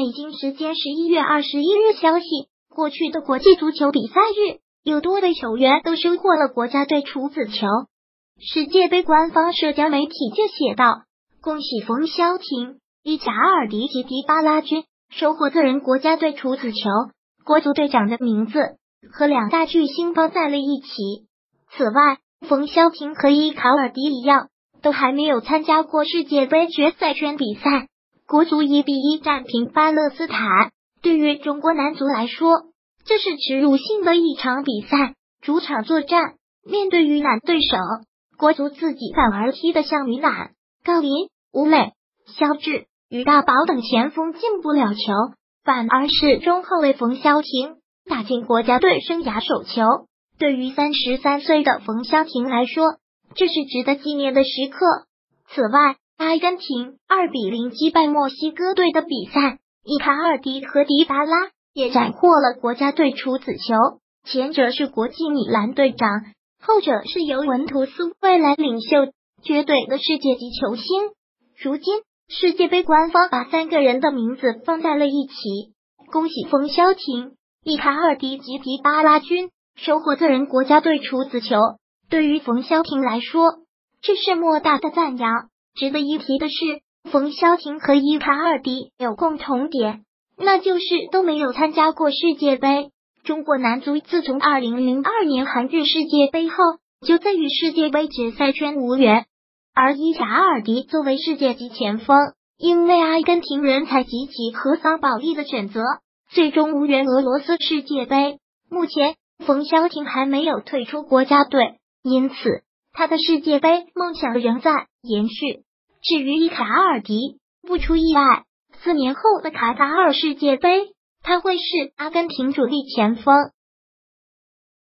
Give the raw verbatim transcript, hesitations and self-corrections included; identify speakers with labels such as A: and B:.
A: 北京时间十一月二十一日消息，过去的国际足球比赛日，有多位球员都收获了国家队处子球。世界杯官方社交媒体就写道：恭喜冯潇霆、伊贾尔迪及迪巴拉军收获个人国家队处子球，国足队长的名字和两大巨星放在了一起。此外，冯潇霆和伊卡尔迪一样，都还没有参加过世界杯决赛圈比赛。国足一比一战平巴勒斯坦，对于中国男足来说，这是耻辱性的一场比赛。主场作战，面对鱼腩对手，国足自己反而踢得像鱼腩，郜林、吴磊、肖智、于大宝等前锋进不了球，反而是中后卫冯潇霆打进国家队生涯首球。对于三十三岁的冯潇霆来说，这是值得纪念的时刻。此外，阿根廷二比零击败墨西哥队的比赛，伊卡尔迪和迪巴拉也斩获了国家队处子球，前者是国际米兰队长，后者是尤文图斯未来领袖，绝对的世界级球星。如今世界杯官方把三个人的名字放在了一起，恭喜冯潇霆、伊卡尔迪及迪巴拉军收获个人国家队处子球。对于冯潇霆来说，这是莫大的赞扬。值得一提的是，冯潇霆和伊卡尔迪有共同点，那就是都没有参加过世界杯。中国男足自从二零零二年韩日世界杯后，就在与世界杯决赛圈无缘。而伊卡尔迪作为世界级前锋，因为阿根廷人才及其和桑保利的选择，最终无缘俄罗斯世界杯。目前冯潇霆还没有退出国家队，因此他的世界杯梦想仍在延续。至于伊卡尔迪，不出意外，四年后的卡塔尔世界杯，他会是阿根廷主力前锋。